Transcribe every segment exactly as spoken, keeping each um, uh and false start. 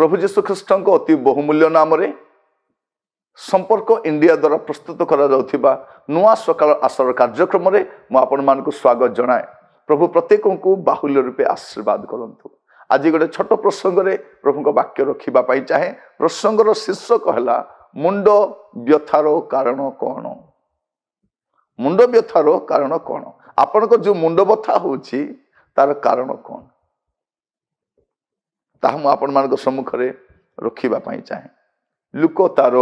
प्रभु जीशु ख्रीष्ट अति बहुमूल्य नाम संपर्क इंडिया द्वारा प्रस्तुत करा नुआ सकाल आसर कार्यक्रम में मुझे स्वागत जनाए। प्रभु प्रत्येक को बाहुल्य रूपे आशीर्वाद करंतु। आज गोटे छोट प्रसंग रे प्रभु वाक्य रखा चाहे। प्रसंगर शीर्षक है मुंड व्यथार कारण कौन। मुंड व्यथार कारण कौन। आपण को जो मुंड व्यथा होची तार कारण कौन ताहा मु आपण मान सम्मुख रे रखिबा पई चाहे। लुक तार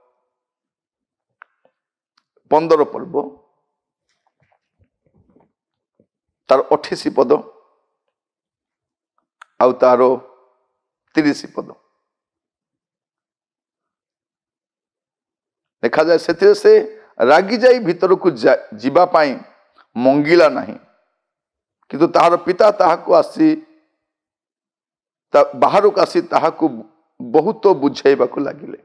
पंदर पर्व तार अठासी पद आउ तार तीस पद देखा जाए। से से रागी जाई भीतर को जीवा पाई मंगिला नहीं, किंतु ताहार पिता ताहाको आसी बाहर को आसी ताहाको बहुत बुझाइबा को लागिले।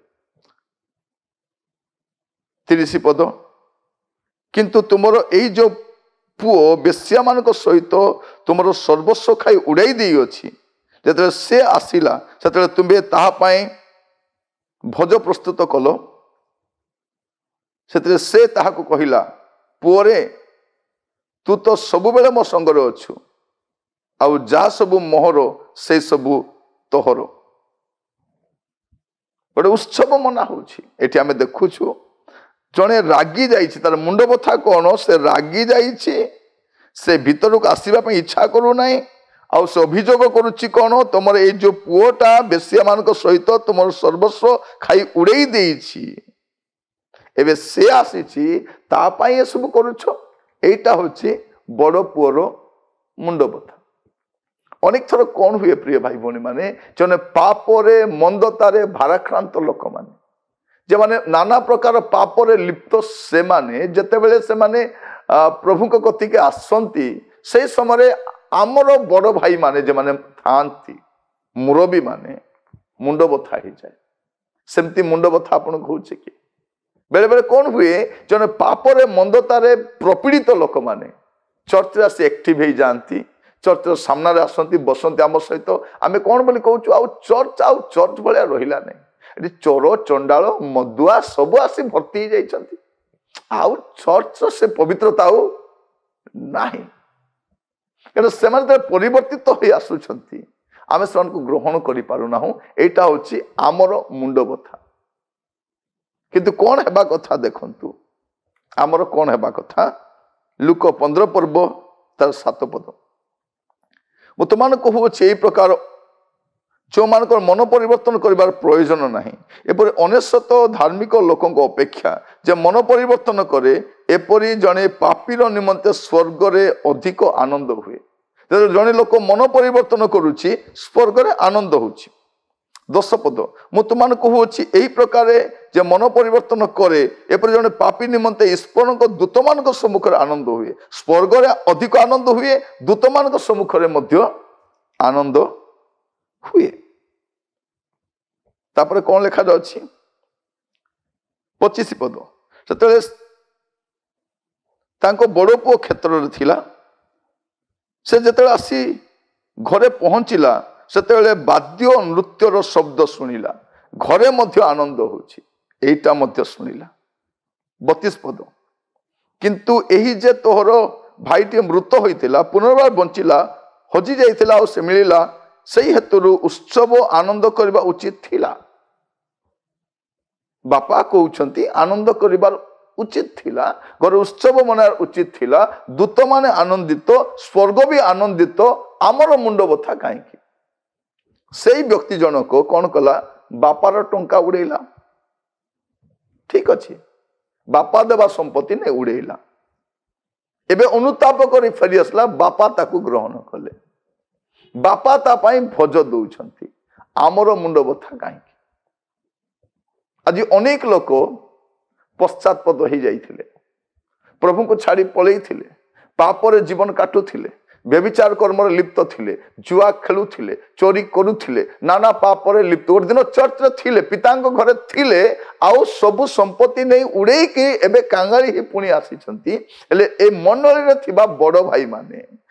तीस पद किंतु तुमर एई जो पुओ बेश्या मान सहित तुमर सर्वस्व खाई उड़ाई दी अच्छी जब से आसिला से तुम्हें ताहा पाई भोज प्रस्तुत कल। से से ताहाको कहिला पुओरे तू तो सबु बेले मो संगरे अच्छु आउ जा सबु मोहर से सबु तोहर। गोटे उत्सव मना होछि। एठी आमे देखुछु जड़े रागी जाइछि तार मुंड बथा कौन से रागी जाइछि से भीतर को आसवा इच्छा करू नाही आउ से अभियोग करुच्ची कौन तुम ये जो पुओटा बेश्या मान सहित तुम सर्वस्व खाई उड़े देइछि एबे से आसी तापाई ये सब करुछ। एटा होछि बड़ पुओर मुंड बथा। अनेक थर कौन हुए प्रिय भाई भौणी माने जने पापरे मंदतारे भाराक्रांत लोक माने जे माने नाना प्रकार पापरे लिप्त से माने जेतेबेले से माने प्रभु को कति के आसंती से समय आमर बड़ भाई माने जे माने थांती मुरबी माने मुंड बथा हो जाए। सेमती मुंड बथा आपन कहूचे कि बेले बेले कौन हुए जने पापरे मंदतारे प्रपीड़ित लोक माने चर्च रे आसी एक्टिव हो जाती। चर्च सामना रे आसंती बसंती आम सहित आम कौन बोली कहूँ आउ चर्च आउ चर्च भाया रहिला नहीं। ये चोर चंडाल मदुआ सब आसी भर्ती हो जाइछंती आउ चर्च से पवित्रता हो नाही कारण से परिवर्तित तो हो आसुछंती आमे से ग्रहण करि पारुनाहु। एटा होछि आमर मुंड बथा। किंतु कौन हेबा कथा देखंतु आमर कौन हेबा कथा। लुक पंद्रह पर्व तार सात पद मु तुम कहूँ यही प्रकार जो मान मन परिवर्तन करिवार प्रयोजन नहीं एपरि अनेशत धार्मिक लोकों अपेक्षा जे मन परिवर्तन करे एपरि जड़े पापीर निमंते स्वर्ग रे अधिक आनंद हुए। जड़े लोक मन परिवर्तन करुच्ची स्वर्ग रे आनंद होछि। दस पद मु तुम कहूँ यही प्रकार जे मन परिवर्तन करे एपरि जड़े पापी निमंते ईश्वर दूत मान सम्मुख आनंद हुए। स्वर्ग रे अधिक आनंद हुए दूत मान सम्मुख आनंद हुए। तापर कौन लिखा जाछि पच्चीस पद से तांको बड़ पुओ क्षेत्र रे थिला से जते आसी घरे पहुंचिला से वाद्य नृत्यर शब्द शुणिला घरे मध्य आनंद होछि एटा मध्य शुणिला। बत्तीस पद किंतु एही जे तोहर भाईटी मृत होइतिला पुनर्बार बंचिला हजि जाइतिला और से मिलिला सही हेतु उत्सव आनंद करबा उचित थिला। बापा कहउछंती आनंद करिबार उचित थिला घर उत्सव मनार उचित थिला दूत माने आनंदित स्वर्ग भी आनंदित आमर मुंड बथा कहीं से व्यक्ति जनक कौन कला बापार टंका उड़ेला। ठीक अच्छे बापा देवा संपत्ति ने उड़ेला एबे अनुताप करी फेरी आसला बापा ताकू ग्रहण कले बापा ता पाई भोज दौछंती आमर मुंड बथा कहीं। आज अनेक लोक पश्चातपद हो जाइथिले प्रभु को छाड़ी पलैथिले पापरे जीवन काटुथिले व्यभिचार कर्म लिप्त थिले जुआ खेलुथिले चोरी करुथिले नाना पापरे लिप्त गोटे दिन चर्च रे थिले पितांक घरे थिले आउ सबु संपत्ति नहीं उड़े कि एबे कांगारी ही पुणी आसीछंती हेले ए मंडली रे थिबा बड़ भाई माने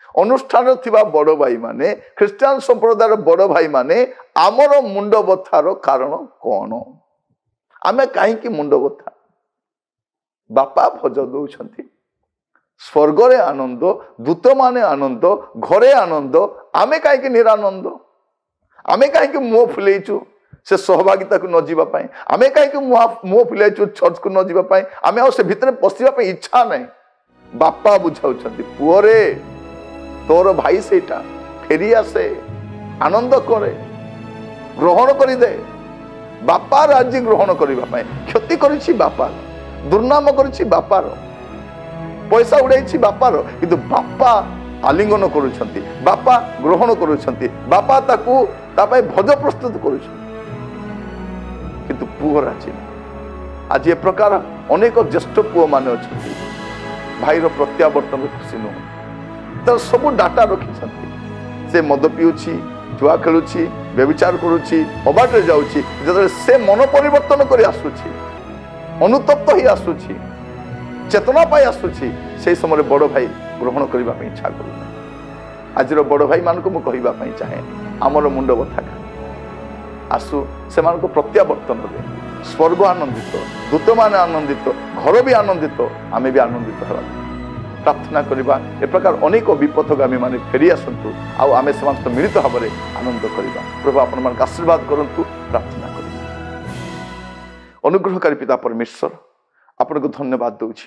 अनुष्ठान थिबा बड़ भाई माने ख्रीस्टियान संप्रदायर बड़ भाई माने आमर मुंड बथार कारण कौन आमे कहीं मुंड बथा बापा भज दौरान स्वर्ग रे आनंद दूत माने आनंद घरे आनंद आमे कहीं निरानंद आमे कहीं मुह फुलेचु से सहभागिता को न जीवाई आमे कहीं मुह फुलेचु चर्च को न जीवाई आमे आ से भितर पशिया इच्छा नहीं बापा बुझाऊँ पुअरे तोर भाई सेटा फेरी आसे आनंद करे ग्रहण कर दे बापा राज्य ग्रहण करने क्षति करिछि बापा दुर्नाम करिछि बापार पैसा उड़ाई बापार किंतु बापा आलिंगन करुछंती बापा ग्रहण करुछंती बापा ताकू तापाई भोज प्रस्तुत करुछंती किंतु पुओ राजी आज ए प्रकार अनेक ज्येष्ठ पुओ माने अछंती भाईर प्रत्यावर्तन खुशी नुह तर सब डाटा रखिछंती से मद पिउछि जुआ खेलुछि व्यभिचार करुछि अबाटे जाउछि जतले से मन परिवर्तन करि आसुछि अनुतप्त ही आसुछि चेतना पाई आसुछि से समय बड़ भाई ग्रहण करबा पई इच्छा करू आजिर बड़ भाई मान को मु कहिबा पई चाहे आमर मुंड बथा आसु से मान को प्रत्यावर्तन दे स्वर्ग आनंदित दूत मान आनंदित घर भी आनंदित आमे भी आनंदित हवा प्रार्थना करबा ए प्रकार अनेक विपथगामी माने फेरी आसंतु आउ आमे समस्त मिलित भाव में आनंद करबा प्रभु आपण मान आशीर्वाद करंतु प्रार्थना कर अनुग्रहकारी पिता परमेश्वर आपण को धन्यवाद दूची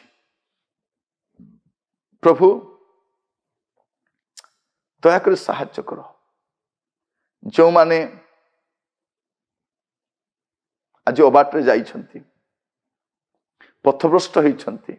प्रभु दयाकर साहाय्य कर जो माने आज अबाटे जाइछंती पथभ्रष्ट होइछंती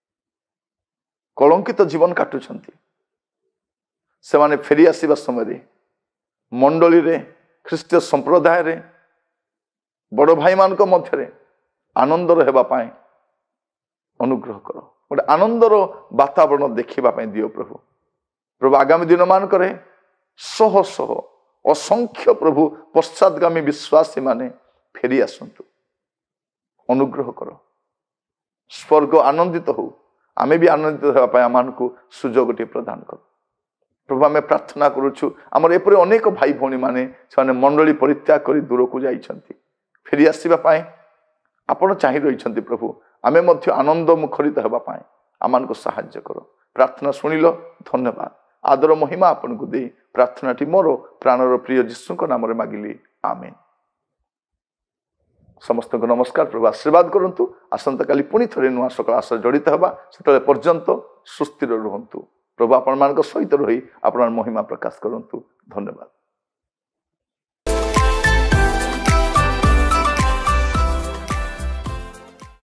कलंकित जीवन काटुछंती से माने फेरी आसीबा समय मंडली रे ख्रीष्टीय संप्रदाय रे बड़ भाई मान को मध्य आनंद हेबा पाए अनुग्रह कर गोटे आनंदर वातावरण देखा दियो प्रभु प्रभु आगामी दिन मान करे शह शह असंख्य प्रभु पश्चातगामी विश्वासी माने फेरी आसंतु अनुग्रह कर स्वर्ग आनंदित हो आमे भी आनंदित होगा आम को सुजोग प्रदान कर प्रभु आम प्रार्थना करुचु आमर एपरि अनेक भाई भौणी माने से मंडली परित्याग कर दूर को जाइछंती फेरी आसवा आपण चाहि रही प्रभु आमे मध्य आनंद मुखरित होगा आम को साहाय्य कर प्रार्थना शुणिल धन्यवाद आदर महिमा आपन को दे प्रार्थनाटी मोर प्राणर प्रिय जीशु नाम मागिली आमेन समस्त को नमस्कार प्रभु आशीर्वाद करंतु आसंता काली पुणी थरे नुआ सकाळ आस जड़ित होगा से पर्यंत सुस्थिर रुहंतु प्रभु आपण मान सहित रही आपण महिमा प्रकाश करंतु धन्यवाद।